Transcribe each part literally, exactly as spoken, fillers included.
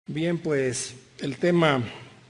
Bien, pues el tema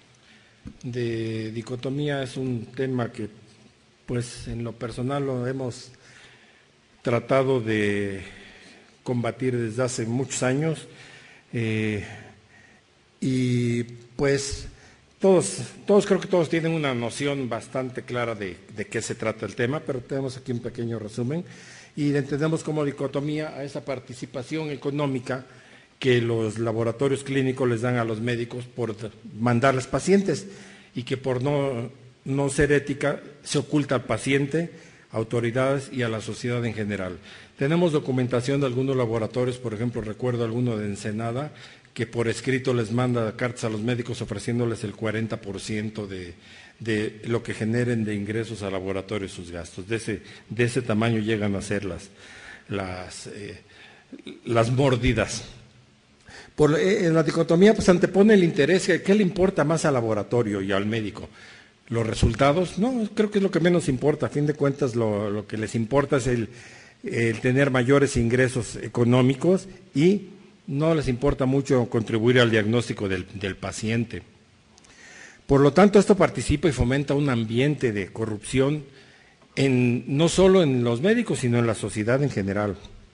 de dicotomía es un tema que, pues en lo personal lo hemos tratado de combatir desde hace muchos años eh, y pues todos, todos creo que todos tienen una noción bastante clara de, de qué se trata el tema, pero tenemos aquí un pequeño resumen y entendemos como dicotomía a esa participación económica que los laboratorios clínicos les dan a los médicos por mandarles pacientes y que por no, no ser ética se oculta al paciente, a autoridades y a la sociedad en general. Tenemos documentación de algunos laboratorios, por ejemplo, recuerdo alguno de Ensenada, que por escrito les manda cartas a los médicos ofreciéndoles el cuarenta por ciento de, de lo que generen de ingresos al laboratorio y sus gastos. De ese, de ese tamaño llegan a ser las, las, eh, las mordidas. Por, eh, en la dicotomía pues antepone el interés, ¿qué le importa más al laboratorio y al médico? ¿Los resultados? No, creo que es lo que menos importa. A fin de cuentas lo, lo que les importa es el, el tener mayores ingresos económicos y no les importa mucho contribuir al diagnóstico del, del paciente. Por lo tanto, esto participa y fomenta un ambiente de corrupción en, no solo en los médicos, sino en la sociedad en general.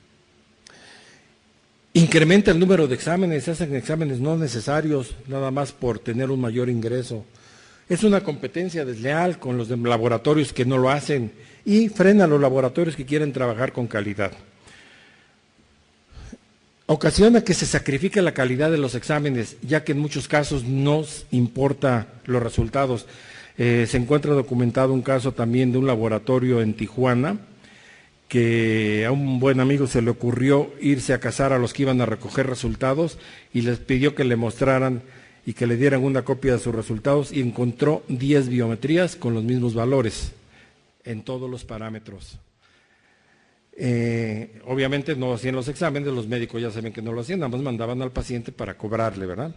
Incrementa el número de exámenes, se hacen exámenes no necesarios, nada más por tener un mayor ingreso. Es una competencia desleal con los de laboratorios que no lo hacen y frena a los laboratorios que quieren trabajar con calidad. Ocasiona que se sacrifique la calidad de los exámenes, ya que en muchos casos no importa los resultados. Eh, se encuentra documentado un caso también de un laboratorio en Tijuana, que a un buen amigo se le ocurrió irse a cazar a los que iban a recoger resultados y les pidió que le mostraran y que le dieran una copia de sus resultados y encontró diez biometrías con los mismos valores en todos los parámetros. Eh, obviamente no hacían los exámenes, los médicos ya saben que no lo hacían, nada más mandaban al paciente para cobrarle, ¿verdad?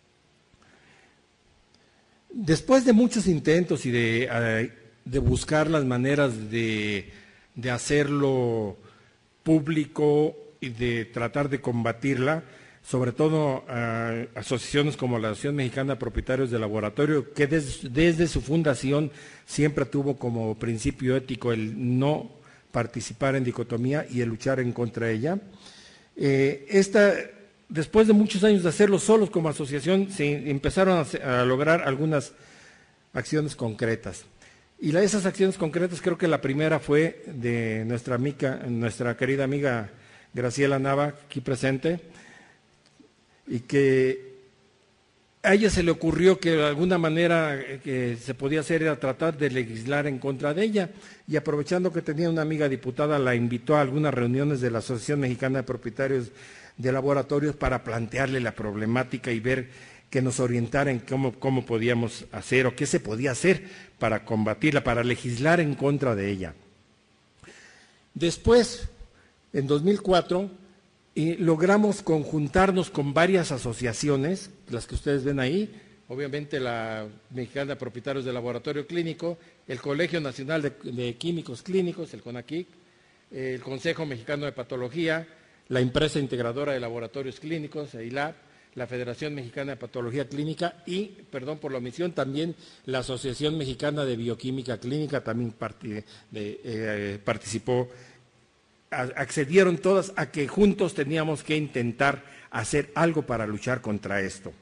Después de muchos intentos y de, uh, de buscar las maneras de, de hacerlo público y de tratar de combatirla, sobre todo uh, asociaciones como la Asociación Mexicana de Propietarios de Laboratorio, que des, desde su fundación siempre tuvo como principio ético el no participar en dicotomía y el luchar en contra de ella. Eh, esta, después de muchos años de hacerlo solos como asociación, se empezaron a, a lograr algunas acciones concretas. Y la, esas acciones concretas, creo que la primera fue de nuestra amiga, nuestra querida amiga Graciela Nava, aquí presente, y que a ella se le ocurrió que de alguna manera que se podía hacer era tratar de legislar en contra de ella, y aprovechando que tenía una amiga diputada, la invitó a algunas reuniones de la Asociación Mexicana de Propietarios de Laboratorios para plantearle la problemática y ver que nos orientara en cómo, cómo podíamos hacer o qué se podía hacer para combatirla, para legislar en contra de ella. Después, en dos mil cuatro, y logramos conjuntarnos con varias asociaciones, las que ustedes ven ahí, obviamente la Mexicana de Propietarios de Laboratorio Clínico, el Colegio Nacional de, de Químicos Clínicos, el CONAQUIC, el Consejo Mexicano de Patología, la Empresa Integradora de Laboratorios Clínicos, EILAB, la Federación Mexicana de Patología Clínica y, perdón por la omisión, también la Asociación Mexicana de Bioquímica Clínica también part de, eh, participó. Accedieron todas a que juntos teníamos que intentar hacer algo para luchar contra esto.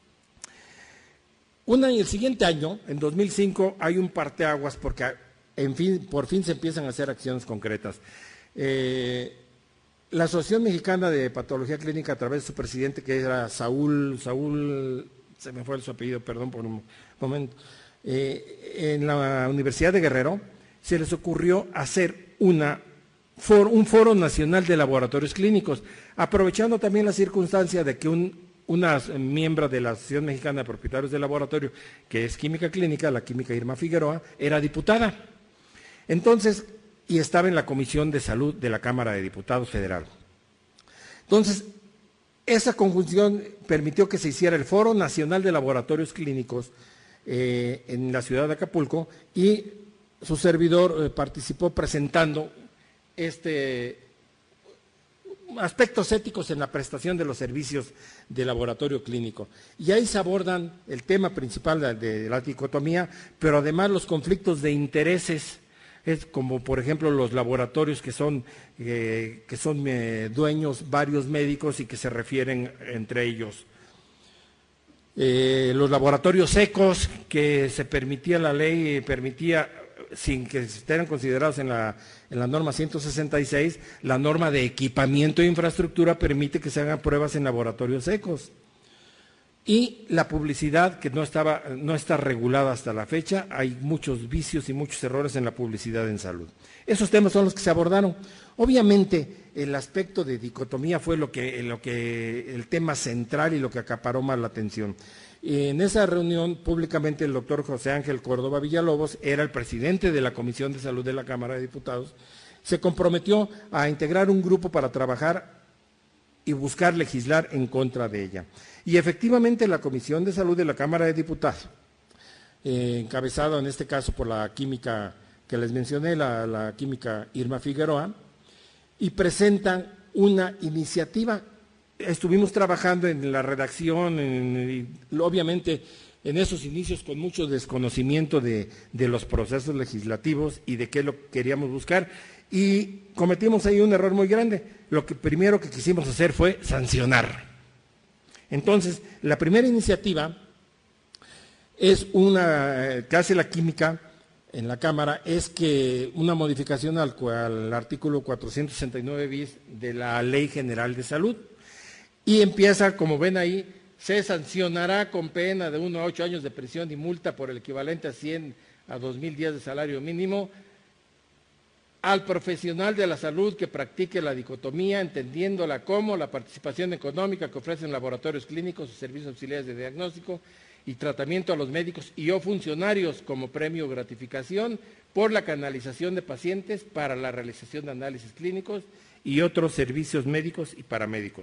Una, y el siguiente año, en dos mil cinco, hay un parteaguas porque en fin, por fin se empiezan a hacer acciones concretas. Eh, la Asociación Mexicana de Patología Clínica, a través de su presidente, que era Saúl, Saúl, se me fue su apellido, perdón por un momento, eh, en la Universidad de Guerrero, se les ocurrió hacer una For, un foro nacional de laboratorios clínicos, aprovechando también la circunstancia de que un, una miembro de la Asociación Mexicana de Propietarios de Laboratorio, que es química clínica, la química Irma Figueroa, era diputada. Entonces, y estaba en la Comisión de Salud de la Cámara de Diputados Federal. Entonces, esa conjunción permitió que se hiciera el Foro Nacional de Laboratorios Clínicos eh, en la ciudad de Acapulco y su servidor eh, participó presentando Este, aspectos éticos en la prestación de los servicios de laboratorio clínico. Y ahí se abordan el tema principal de, de la dicotomía, pero además los conflictos de intereses, es como por ejemplo los laboratorios que son, eh, que son eh, dueños varios médicos y que se refieren entre ellos. Eh, los laboratorios secos, que se permitía la ley, permitía, sin que estén considerados en la, en la norma ciento sesenta y seis, la norma de equipamiento e infraestructura permite que se hagan pruebas en laboratorios secos. Y la publicidad, que no, estaba, no está regulada hasta la fecha, hay muchos vicios y muchos errores en la publicidad en salud. Esos temas son los que se abordaron. Obviamente, el aspecto de dicotomía fue lo que, lo que, el tema central y lo que acaparó más la atención. En esa reunión, públicamente, el doctor José Ángel Córdoba Villalobos, era el presidente de la Comisión de Salud de la Cámara de Diputados, se comprometió a integrar un grupo para trabajar y buscar legislar en contra de ella. Y efectivamente la Comisión de Salud de la Cámara de Diputados, eh, encabezada en este caso por la química que les mencioné, la, la química Irma Figueroa, y presentan una iniciativa. Estuvimos trabajando en la redacción, en, obviamente en esos inicios con mucho desconocimiento de, de los procesos legislativos y de qué lo queríamos buscar, y cometimos ahí un error muy grande. Lo que primero que quisimos hacer fue sancionar. Entonces, la primera iniciativa es una que hace la química en la Cámara, es que una modificación al, al artículo cuatrocientos sesenta y nueve bis de la Ley General de Salud, y empieza, como ven ahí, se sancionará con pena de uno a ocho años de prisión y multa por el equivalente a cien a dos mil días de salario mínimo al profesional de la salud que practique la dicotomía, entendiéndola como la participación económica que ofrecen laboratorios clínicos y servicios auxiliares de diagnóstico y tratamiento a los médicos y o funcionarios como premio o gratificación por la canalización de pacientes para la realización de análisis clínicos y otros servicios médicos y paramédicos.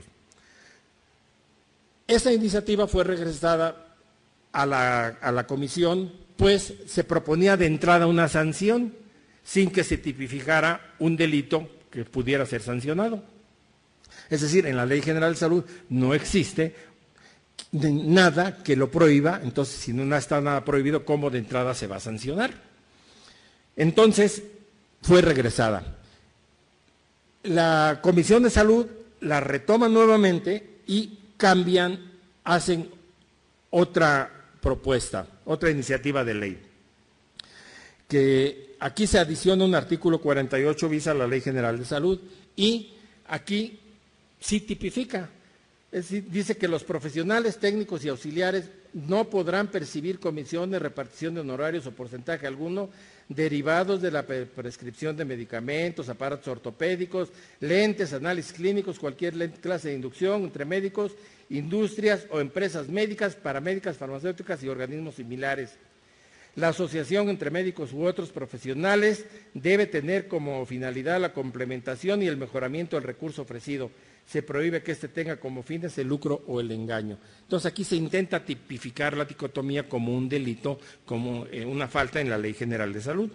Esta iniciativa fue regresada a la, a la comisión, pues se proponía de entrada una sanción sin que se tipificara un delito que pudiera ser sancionado. Es decir, en la Ley General de Salud no existe nada que lo prohíba, entonces si no está nada prohibido, ¿cómo de entrada se va a sancionar? Entonces, fue regresada. La Comisión de Salud la retoma nuevamente y cambian, hacen otra propuesta, otra iniciativa de ley, que aquí se adiciona un artículo cuarenta y ocho bis a la Ley General de Salud, y aquí sí tipifica, es decir, dice que los profesionales técnicos y auxiliares no podrán percibir comisiones, repartición de honorarios o porcentaje alguno derivados de la prescripción de medicamentos, aparatos ortopédicos, lentes, análisis clínicos, cualquier clase de inducción entre médicos, industrias o empresas médicas, paramédicas, farmacéuticas y organismos similares. La asociación entre médicos u otros profesionales debe tener como finalidad la complementación y el mejoramiento del recurso ofrecido. Se prohíbe que éste tenga como fines el lucro o el engaño. Entonces aquí se intenta tipificar la dicotomía como un delito, como una falta en la Ley General de Salud.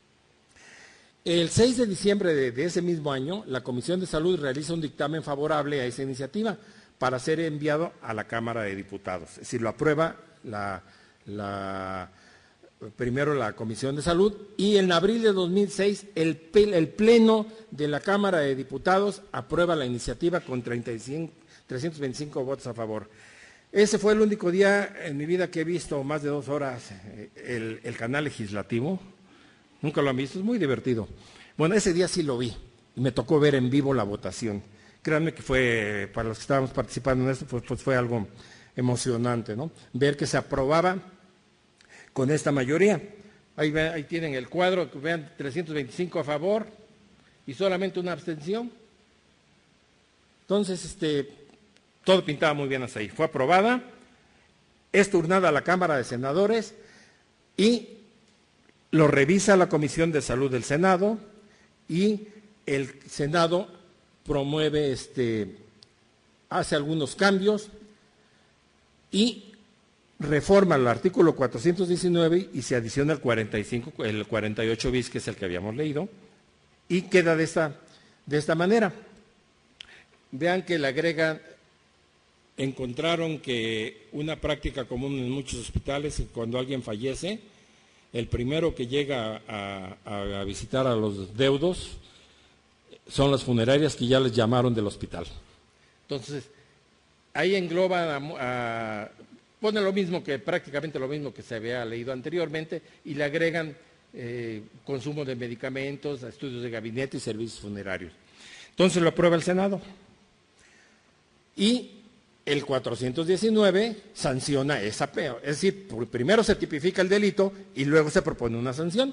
El seis de diciembre de, de ese mismo año, la Comisión de Salud realiza un dictamen favorable a esa iniciativa para ser enviado a la Cámara de Diputados. Es decir, lo aprueba la, la primero la Comisión de Salud, y en abril de dos mil seis el, el Pleno de la Cámara de Diputados aprueba la iniciativa con treinta y cinco, trescientos veinticinco votos a favor. Ese fue el único día en mi vida que he visto más de dos horas el, el canal legislativo. Nunca lo han visto, es muy divertido. Bueno, ese día sí lo vi y me tocó ver en vivo la votación. Créanme que fue, para los que estábamos participando en esto, pues, pues fue algo emocionante, ¿no? Ver que se aprobaba con esta mayoría. Ahí, ve, ahí tienen el cuadro, vean, trescientos veinticinco a favor y solamente una abstención. Entonces, este, todo pintaba muy bien hasta ahí. Fue aprobada, es turnada a la Cámara de Senadores y lo revisa la Comisión de Salud del Senado, y el Senado promueve, este, hace algunos cambios y reforma el artículo cuatrocientos diecinueve y se adiciona el cuarenta y cinco, el cuarenta y ocho bis, que es el que habíamos leído, y queda de esta, de esta manera. vean que le agregan, encontraron que una práctica común en muchos hospitales, cuando alguien fallece, el primero que llega a, a, a visitar a los deudos son las funerarias que ya les llamaron del hospital. Entonces, ahí engloba, a, a, pone lo mismo que, prácticamente lo mismo que se había leído anteriormente, y le agregan eh, consumo de medicamentos, estudios de gabinete y servicios funerarios. Entonces lo aprueba el Senado. Y el cuatrocientos diecinueve sanciona esa pena, es decir, primero se tipifica el delito y luego se propone una sanción.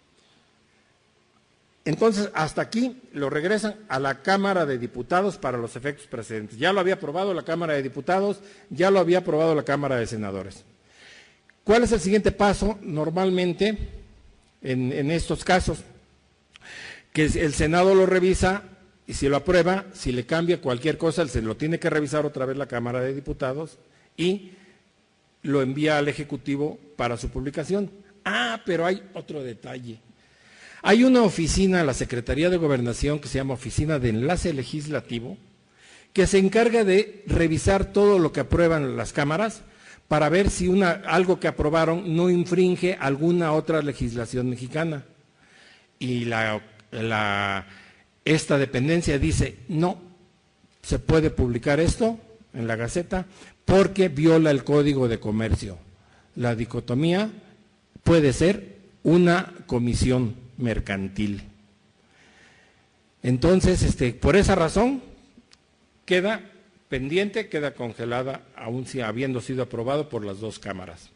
Entonces, hasta aquí lo regresan a la Cámara de Diputados para los efectos precedentes. Ya lo había aprobado la Cámara de Diputados, ya lo había aprobado la Cámara de Senadores. ¿Cuál es el siguiente paso normalmente en, en estos casos? Que el Senado lo revisa y si lo aprueba, si le cambia cualquier cosa, se lo tiene que revisar otra vez la Cámara de Diputados y lo envía al Ejecutivo para su publicación. Ah, pero hay otro detalle. Hay una oficina, la Secretaría de Gobernación, que se llama Oficina de Enlace Legislativo, que se encarga de revisar todo lo que aprueban las cámaras para ver si una, algo que aprobaron no infringe alguna otra legislación mexicana. Y la... la Esta dependencia dice, no, se puede publicar esto en la Gaceta porque viola el Código de Comercio. La dicotomía puede ser una comisión mercantil. Entonces, este, por esa razón, queda pendiente, queda congelada, aún si habiendo sido aprobado por las dos cámaras.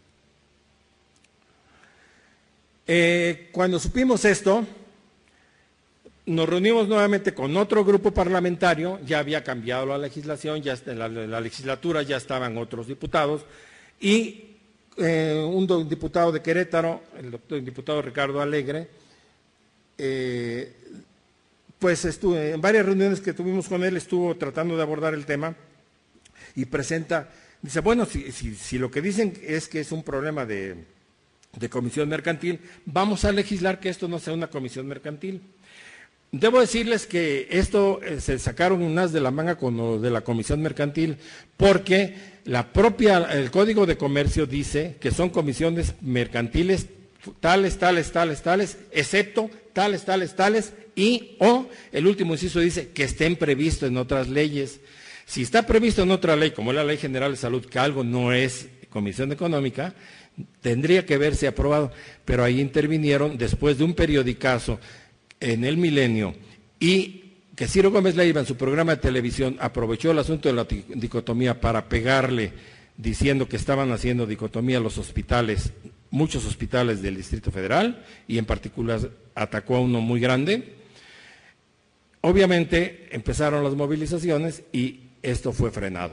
Eh, cuando supimos esto, nos reunimos nuevamente con otro grupo parlamentario, ya había cambiado la legislación, ya en la, la legislatura ya estaban otros diputados, y eh, un do, diputado de Querétaro, el, doctor, el diputado Ricardo Alegre, eh, pues estuvo, en varias reuniones que tuvimos con él, estuvo tratando de abordar el tema, y presenta, dice, bueno, si, si, si lo que dicen es que es un problema de, de comisión mercantil, vamos a legislar que esto no sea una comisión mercantil. Debo decirles que esto eh, se sacaron unas de la manga con lo de la comisión mercantil, porque la propia, el Código de Comercio dice que son comisiones mercantiles tales, tales, tales, tales, excepto tales, tales, tales, y o el último inciso dice que estén previstos en otras leyes. Si está previsto en otra ley, como la Ley General de Salud, que algo no es comisión económica, tendría que verse aprobado, pero ahí intervinieron después de un periodicazo en el Milenio, y que Ciro Gómez Leiva en su programa de televisión aprovechó el asunto de la dicotomía para pegarle, diciendo que estaban haciendo dicotomía los hospitales, muchos hospitales del Distrito Federal, y en particular atacó a uno muy grande. Obviamente empezaron las movilizaciones y esto fue frenado.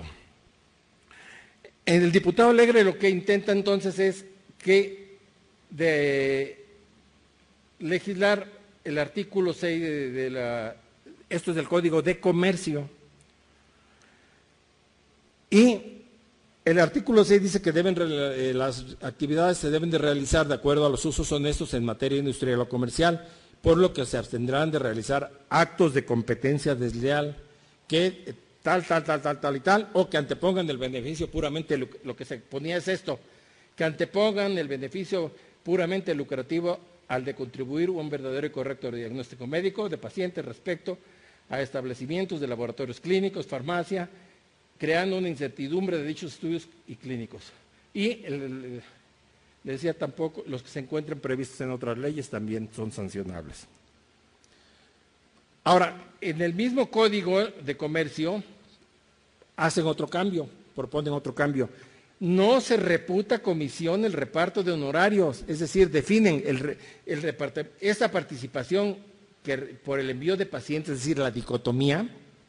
El diputado Alegre lo que intenta entonces es que de legislar el artículo seis de, de la, esto es del Código de Comercio, y el artículo seis dice que deben, eh, las actividades se deben de realizar de acuerdo a los usos honestos en materia industrial o comercial, por lo que se abstendrán de realizar actos de competencia desleal, que tal, tal, tal, tal, tal y tal, o que antepongan el beneficio puramente, lo que se ponía es esto, que antepongan el beneficio puramente lucrativo al de contribuir a un verdadero y correcto diagnóstico médico de pacientes respecto a establecimientos de laboratorios clínicos, farmacia, creando una incertidumbre de dichos estudios y clínicos. Y el, el, le decía tampoco, los que se encuentren previstos en otras leyes también son sancionables. Ahora, en el mismo Código de Comercio hacen otro cambio, proponen otro cambio. No se reputa comisión el reparto de honorarios, es decir, definen el, el reparto, esta participación que, por el envío de pacientes, es decir, la dicotomía,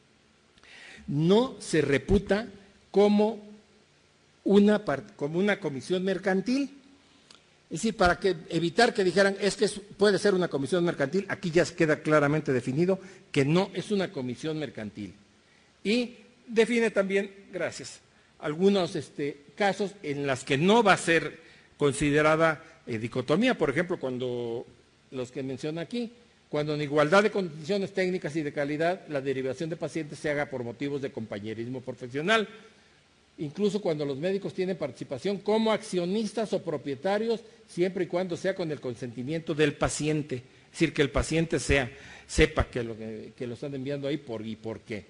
no se reputa como una, como una comisión mercantil. Es decir, para que, evitar que dijeran, es que es, puede ser una comisión mercantil, aquí ya queda claramente definido que no es una comisión mercantil. Y define también, gracias, algunos este, casos en los que no va a ser considerada eh, dicotomía. Por ejemplo, cuando los que menciona aquí, cuando en igualdad de condiciones técnicas y de calidad la derivación de pacientes se haga por motivos de compañerismo profesional, incluso cuando los médicos tienen participación como accionistas o propietarios, siempre y cuando sea con el consentimiento del paciente, es decir, que el paciente sea, sepa que lo, que, que lo están enviando ahí por, y por qué.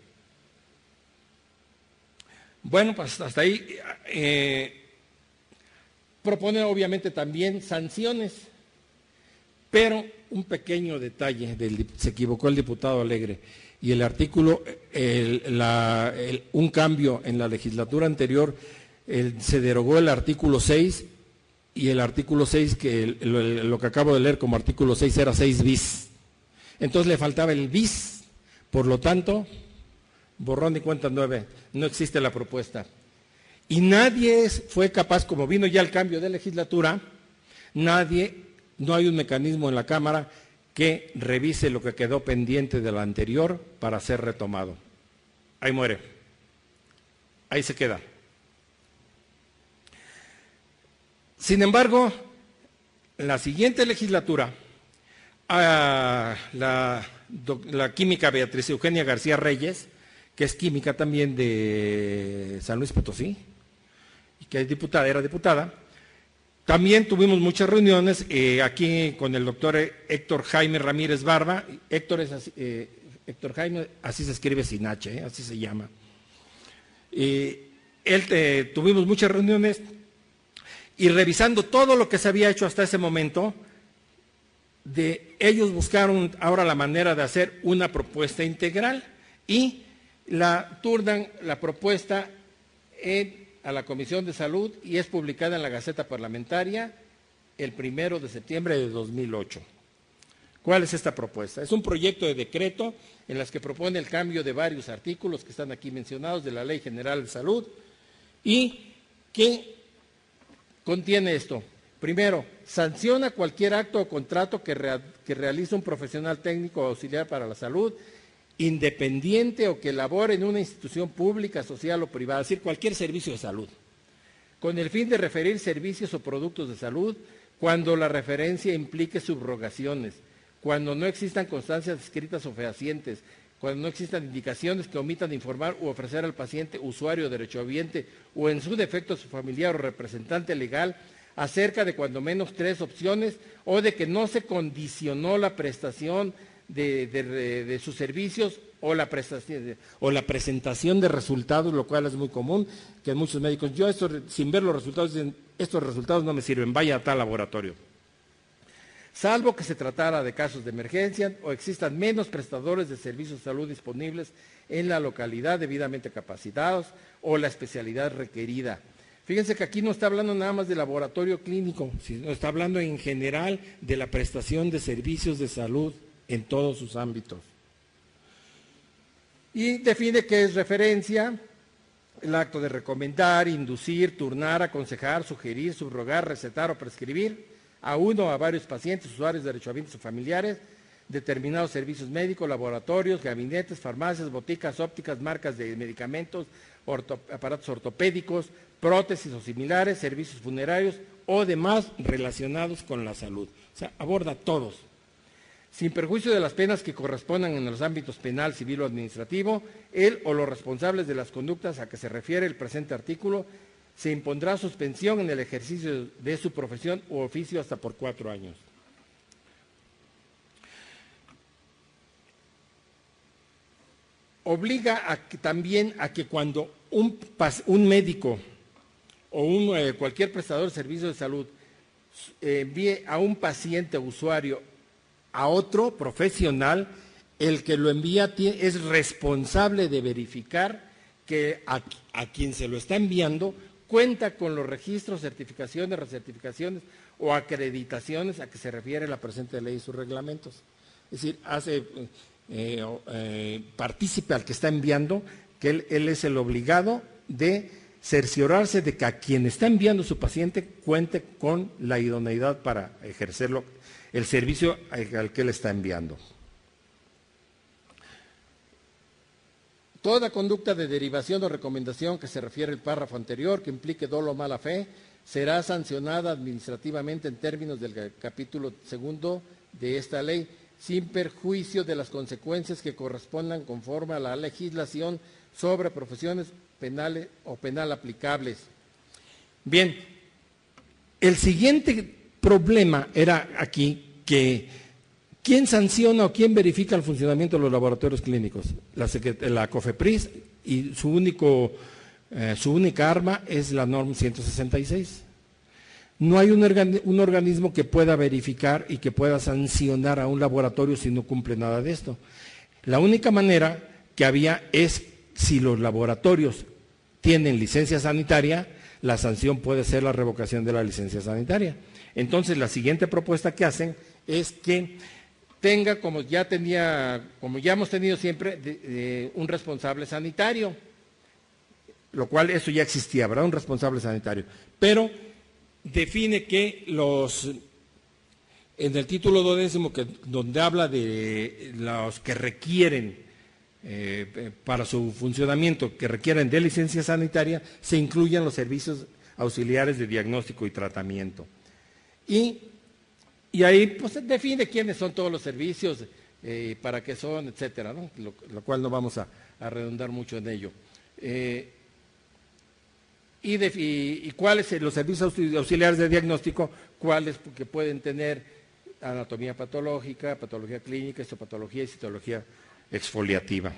Bueno, pues hasta ahí eh, propone obviamente también sanciones, pero un pequeño detalle, del, se equivocó el diputado Alegre, y el artículo, el, la, el, un cambio en la legislatura anterior, el, se derogó el artículo seis, y el artículo seis, que el, lo, lo que acabo de leer como artículo seis era seis bis, entonces le faltaba el bis, por lo tanto, borrón y cuenta nueve, no existe la propuesta. Y nadie fue capaz, como vino ya el cambio de legislatura, nadie, no hay un mecanismo en la Cámara que revise lo que quedó pendiente de la anterior para ser retomado. Ahí muere, ahí se queda. Sin embargo, la siguiente legislatura, a la, la química Beatriz Eugenia García Reyes, que es química también de San Luis Potosí, y que es diputada, era diputada, también tuvimos muchas reuniones eh, aquí con el doctor Héctor Jaime Ramírez Barba. Héctor, es así, eh, Héctor Jaime, así se escribe sin H, eh, así se llama. Eh, él, eh, tuvimos muchas reuniones y revisando todo lo que se había hecho hasta ese momento, de, ellos buscaron ahora la manera de hacer una propuesta integral y la turnan la propuesta en, a la Comisión de Salud y es publicada en la Gaceta Parlamentaria el primero de septiembre de dos mil ocho. ¿Cuál es esta propuesta? Es un proyecto de decreto en las que propone el cambio de varios artículos que están aquí mencionados de la Ley General de Salud y que contiene esto. Primero, sanciona cualquier acto o contrato que, rea, que realice un profesional técnico o auxiliar para la salud, independiente o que labore en una institución pública, social o privada, es decir, cualquier servicio de salud, con el fin de referir servicios o productos de salud cuando la referencia implique subrogaciones, cuando no existan constancias escritas o fehacientes, cuando no existan indicaciones que omitan informar u ofrecer al paciente, usuario, derechohabiente o en su defecto su familiar o representante legal acerca de cuando menos tres opciones o de que no se condicionó la prestación De, de, de sus servicios o la, prestación, o la presentación de resultados, lo cual es muy común, que muchos médicos, yo esto, sin ver los resultados, dicen, estos resultados no me sirven, vaya a tal laboratorio. Salvo que se tratara de casos de emergencia o existan menos prestadores de servicios de salud disponibles en la localidad debidamente capacitados o la especialidad requerida. Fíjense que aquí no está hablando nada más de laboratorio clínico, sino está hablando en general de la prestación de servicios de salud en todos sus ámbitos. Y define qué es referencia, el acto de recomendar, inducir, turnar, aconsejar, sugerir, subrogar, recetar o prescribir a uno o a varios pacientes, usuarios, derechohabientes o familiares, determinados servicios médicos, laboratorios, gabinetes, farmacias, boticas ópticas, marcas de medicamentos, orto, aparatos ortopédicos, prótesis o similares, servicios funerarios o demás relacionados con la salud. O sea, aborda todos. Sin perjuicio de las penas que correspondan en los ámbitos penal, civil o administrativo, él o los responsables de las conductas a que se refiere el presente artículo, se impondrá suspensión en el ejercicio de su profesión u oficio hasta por cuatro años. Obliga a que, también a que cuando un, un médico o un, eh, cualquier prestador de servicios de salud eh, envíe a un paciente o usuario a otro profesional, el que lo envía es responsable de verificar que a, a quien se lo está enviando cuenta con los registros, certificaciones, recertificaciones o acreditaciones a que se refiere la presente ley y sus reglamentos. Es decir, hace eh, eh, partícipe al que está enviando que él, él es el obligado de cerciorarse de que a quien está enviando su paciente cuente con la idoneidad para ejercerlo, el servicio al que le está enviando. Toda conducta de derivación o recomendación que se refiere al párrafo anterior, que implique dolo o mala fe, será sancionada administrativamente en términos del capítulo segundo de esta ley, sin perjuicio de las consecuencias que correspondan conforme a la legislación sobre profesiones penales o penal aplicables. Bien, el siguiente problema era aquí que ¿quién sanciona o quién verifica el funcionamiento de los laboratorios clínicos? La, la COFEPRIS, y su, único, eh, su única arma es la norma ciento sesenta y seis. No hay un, organ, un organismo que pueda verificar y que pueda sancionar a un laboratorio si no cumple nada de esto. La única manera que había es si los laboratorios tienen licencia sanitaria, la sanción puede ser la revocación de la licencia sanitaria. Entonces, la siguiente propuesta que hacen es que tenga, como ya tenía, como ya hemos tenido siempre, de, de, un responsable sanitario, lo cual eso ya existía, ¿verdad? Un responsable sanitario. Pero define que los, en el título duodécimo, que, donde habla de los que requieren eh, para su funcionamiento, que requieren de licencia sanitaria, se incluyen los servicios auxiliares de diagnóstico y tratamiento. Y, y ahí pues define quiénes son todos los servicios, eh, para qué son, etcétera, ¿no? Lo, lo cual no vamos a, a redundar mucho en ello. Eh, Y, de, y, y cuáles los servicios auxiliares de diagnóstico, cuáles que pueden tener anatomía patológica, patología clínica, histopatología y citología exfoliativa.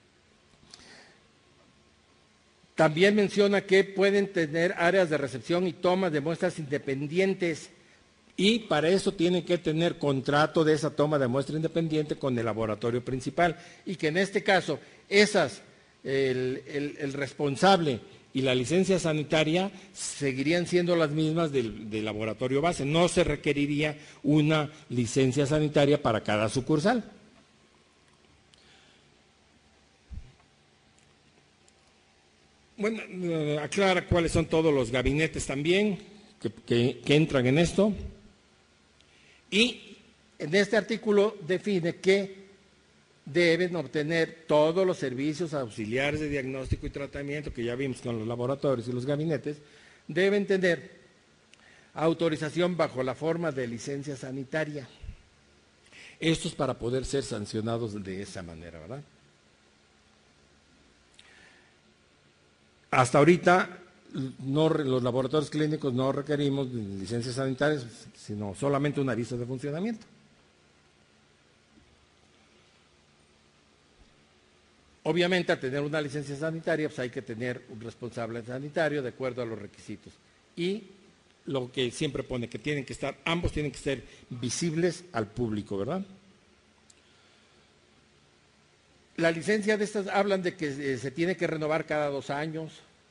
También menciona que pueden tener áreas de recepción y toma de muestras independientes, y para eso tienen que tener contrato de esa toma de muestra independiente con el laboratorio principal, y que en este caso esas, el, el, el responsable y la licencia sanitaria seguirían siendo las mismas del, del laboratorio base. No se requeriría una licencia sanitaria para cada sucursal. Bueno, eh, aclara cuáles son todos los gabinetes también que, que, que entran en esto. Y en este artículo define que deben obtener todos los servicios auxiliares de diagnóstico y tratamiento, que ya vimos con los laboratorios y los gabinetes, deben tener autorización bajo la forma de licencia sanitaria. Esto es para poder ser sancionados de esa manera, ¿verdad? Hasta ahorita no, los laboratorios clínicos no requerimos licencias sanitarias, sino solamente un aviso de funcionamiento. Obviamente, al tener una licencia sanitaria, pues hay que tener un responsable sanitario de acuerdo a los requisitos. Y lo que siempre pone, que tienen que estar, ambos tienen que ser visibles al público, ¿verdad? La licencia de estas hablan de que eh, se tiene que renovar cada dos años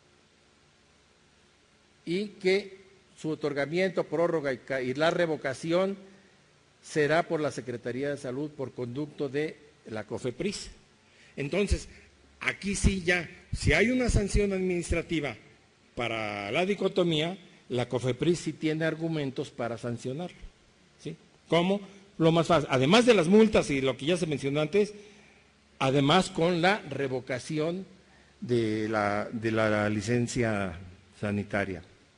y que su otorgamiento, prórroga y, y la revocación será por la Secretaría de Salud por conducto de la COFEPRIS. Entonces, aquí sí ya, si hay una sanción administrativa para la dicotomía, la COFEPRIS sí tiene argumentos para sancionar, ¿sí? ¿Cómo? Lo más fácil, además de las multas y lo que ya se mencionó antes, además con la revocación de la, de la licencia sanitaria.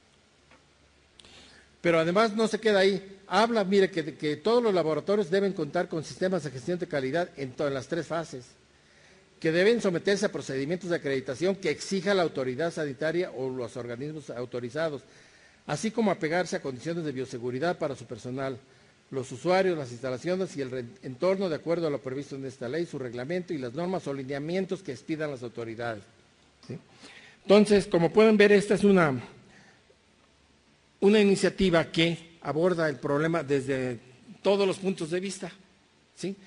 Pero además no se queda ahí, habla, mire, que, que todos los laboratorios deben contar con sistemas de gestión de calidad en todas las tres fases, que deben someterse a procedimientos de acreditación que exija la autoridad sanitaria o los organismos autorizados, así como apegarse a condiciones de bioseguridad para su personal, los usuarios, las instalaciones y el entorno de acuerdo a lo previsto en esta ley, su reglamento y las normas o lineamientos que expidan las autoridades, ¿sí? Entonces, como pueden ver, esta es una, una iniciativa que aborda el problema desde todos los puntos de vista, ¿sí?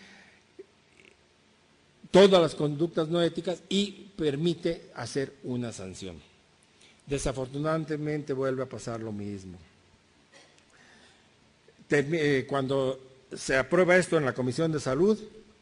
Todas las conductas no éticas, y permite hacer una sanción. Desafortunadamente vuelve a pasar lo mismo. Cuando se aprueba esto en la Comisión de Salud,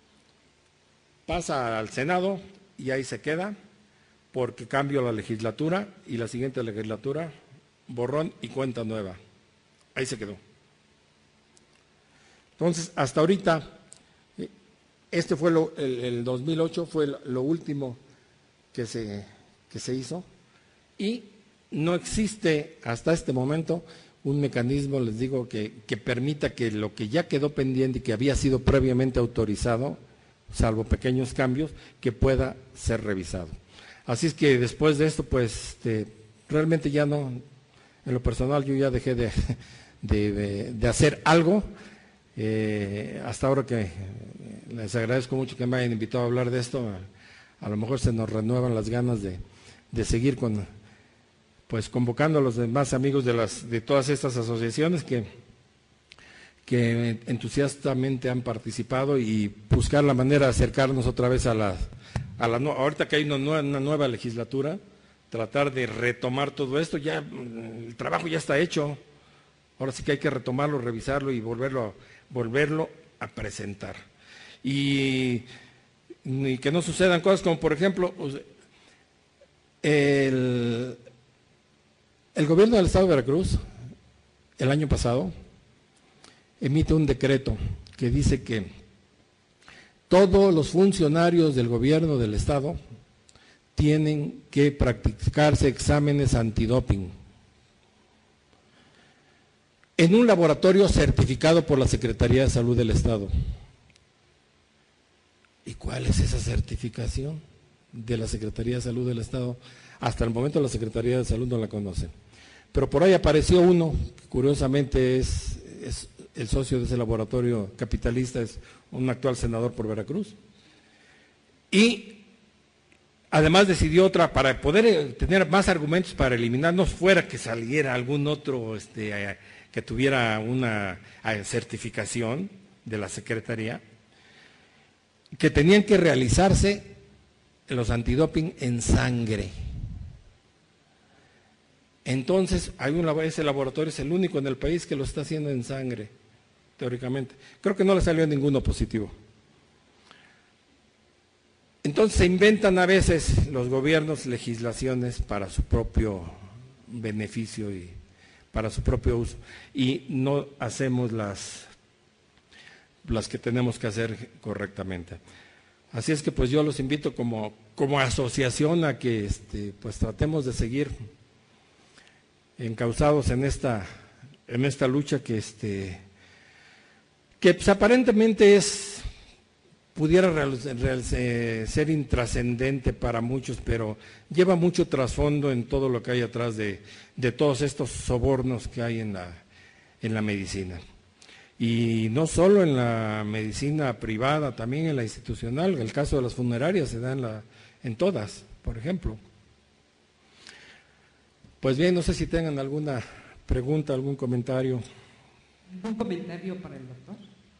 pasa al Senado y ahí se queda, porque cambia la legislatura y la siguiente legislatura, borrón y cuenta nueva. Ahí se quedó. Entonces, hasta ahorita, este fue lo, el, el dos mil ocho fue lo último que se, que se hizo, y no existe hasta este momento un mecanismo, les digo, que, que permita que lo que ya quedó pendiente y que había sido previamente autorizado, salvo pequeños cambios, que pueda ser revisado. Así es que después de esto, pues este, realmente ya no, en lo personal yo ya dejé de, de, de, de hacer algo. Eh, hasta ahora que les agradezco mucho que me hayan invitado a hablar de esto, a, a lo mejor se nos renuevan las ganas de, de seguir con, pues convocando a los demás amigos de las de todas estas asociaciones que, que entusiastamente han participado y buscar la manera de acercarnos otra vez a la, a la ahorita que hay una nueva, una nueva legislatura, tratar de retomar todo esto. Ya el trabajo ya está hecho, ahora sí que hay que retomarlo, revisarlo y volverlo a volverlo a presentar. Y, y que no sucedan cosas como, por ejemplo, el, el gobierno del Estado de Veracruz, el año pasado, emite un decreto que dice que todos los funcionarios del gobierno del Estado tienen que practicarse exámenes antidoping en un laboratorio certificado por la Secretaría de Salud del Estado. ¿Y cuál es esa certificación de la Secretaría de Salud del Estado? Hasta el momento la Secretaría de Salud no la conoce. Pero por ahí apareció uno, que curiosamente es, es el socio de ese laboratorio capitalista, es un actual senador por Veracruz. Y además decidió otra, para poder tener más argumentos para eliminar, no fuera que saliera algún otro este, que tuviera una certificación de la Secretaría, que tenían que realizarse los antidoping en sangre. Entonces, hay un, ese laboratorio es el único en el país que lo está haciendo en sangre, teóricamente. Creo que no le salió ninguno positivo. Entonces se inventan a veces los gobiernos legislaciones para su propio beneficio y para su propio uso, y no hacemos las, las que tenemos que hacer correctamente. Así es que pues yo los invito como, como asociación a que este, pues tratemos de seguir encauzados en esta, en esta lucha que, este, que pues, aparentemente es, pudiera real, real, ser intrascendente para muchos, pero lleva mucho trasfondo en todo lo que hay atrás de, de todos estos sobornos que hay en la, en la medicina. Y no solo en la medicina privada, también en la institucional. En el caso de las funerarias se da en, la, en todas, por ejemplo. Pues bien, no sé si tengan alguna pregunta, algún comentario. ¿Algún comentario para el doctor?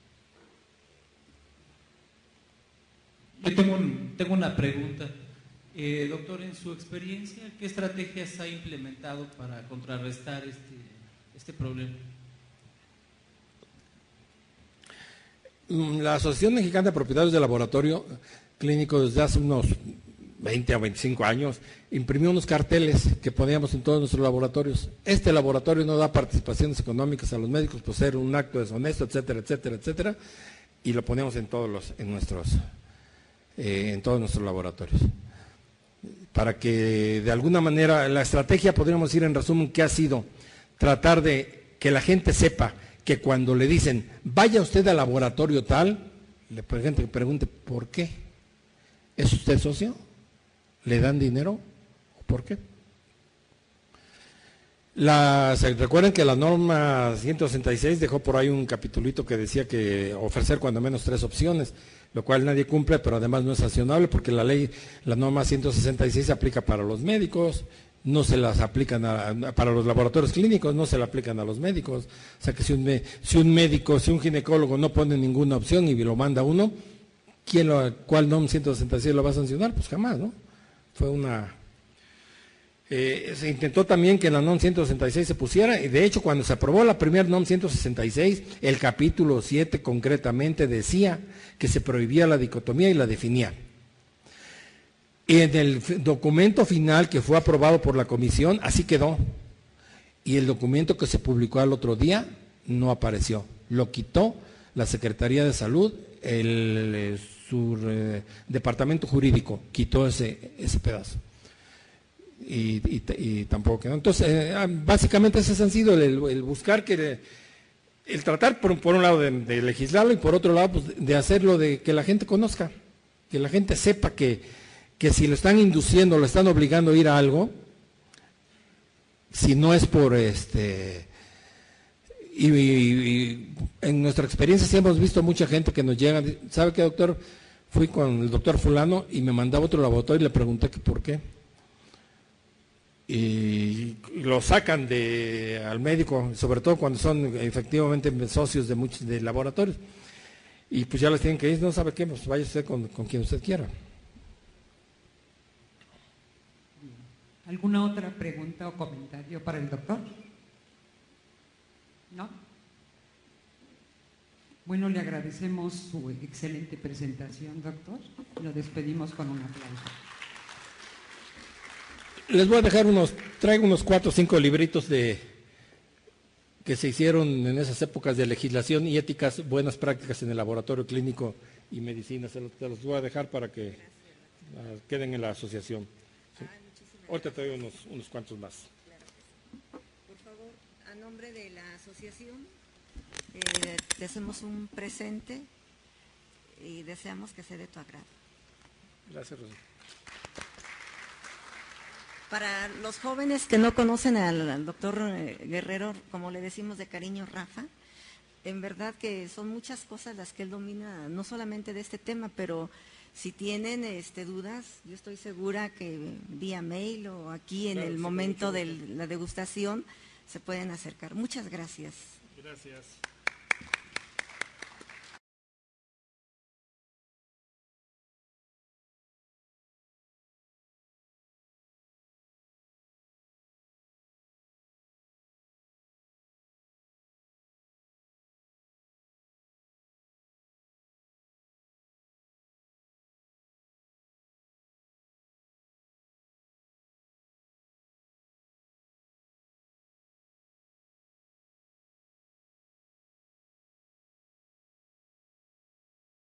Yo tengo, un, tengo una pregunta. Eh, doctor, en su experiencia, ¿qué estrategias ha implementado para contrarrestar este, este problema? La Asociación Mexicana de Propietarios de Laboratorio Clínico desde hace unos veinte a veinticinco años imprimió unos carteles que poníamos en todos nuestros laboratorios. Este laboratorio no da participaciones económicas a los médicos por ser un acto deshonesto, etcétera, etcétera, etcétera, y lo poníamos en todos los, en nuestros Eh, en todos nuestros laboratorios, para que de alguna manera la estrategia, podríamos decir en resumen, que ha sido tratar de que la gente sepa que cuando le dicen vaya usted al laboratorio tal, le gente que pregunte ¿por qué? ¿Es usted socio? ¿Le dan dinero? ¿Por qué? La, recuerden que la norma ciento sesenta y seis dejó por ahí un capitulito que decía que ofrecer cuando menos tres opciones, lo cual nadie cumple, pero además no es sancionable porque la ley, la norma ciento sesenta y seis se aplica para los médicos, no se las aplican a, para los laboratorios clínicos, no se la aplican a los médicos. O sea que si un, si un médico, si un ginecólogo no pone ninguna opción y lo manda uno, ¿quién lo, ¿cuál norma ciento sesenta y seis lo va a sancionar? Pues jamás, ¿no? Fue una... Eh, se intentó también que la NOM ciento sesenta y seis se pusiera, y de hecho cuando se aprobó la primera NOM ciento sesenta y seis, el capítulo siete concretamente decía que se prohibía la dicotomía y la definía. Y en el documento final que fue aprobado por la comisión, así quedó. Y el documento que se publicó al otro día no apareció. Lo quitó la Secretaría de Salud, el, el su eh, departamento jurídico quitó ese, ese pedazo. y, y, y tampoco quedó. Entonces, eh, básicamente ese han sido el, el buscar que, el tratar por, por un lado de, de legislarlo y por otro lado pues, de hacerlo de que la gente conozca, que la gente sepa que, que si lo están induciendo, lo están obligando a ir a algo, si no es por este, y, y, y en nuestra experiencia sí hemos visto mucha gente que nos llega, ¿sabe qué, doctor? Fui con el doctor fulano y me mandaba otro laboratorio y le pregunté que por qué. Y lo sacan de al médico, sobre todo cuando son efectivamente socios de muchos de laboratorios. Y pues ya les tienen que ir, no sabe qué, pues vaya usted con, con quien usted quiera. ¿Alguna otra pregunta o comentario para el doctor? ¿No? Bueno, le agradecemos su excelente presentación, doctor. Lo despedimos con un aplauso. Les voy a dejar unos, traigo unos cuatro o cinco libritos de que se hicieron en esas épocas de legislación y éticas, buenas prácticas en el laboratorio clínico y medicina. Se los, se los voy a dejar para que uh, queden en la asociación. ¿Sí? Ahorita traigo unos, unos cuantos más. Claro que sí. Por favor, a nombre de la asociación, eh, te hacemos un presente y deseamos que sea de tu agrado. Gracias, Rosa. Para los jóvenes que no conocen al, al doctor Guerrero, como le decimos de cariño, Rafa, en verdad que son muchas cosas las que él domina, no solamente de este tema, pero si tienen este, dudas, yo estoy segura que vía mail o aquí en claro, el sí, momento de la degustación se pueden acercar. Muchas gracias. Gracias.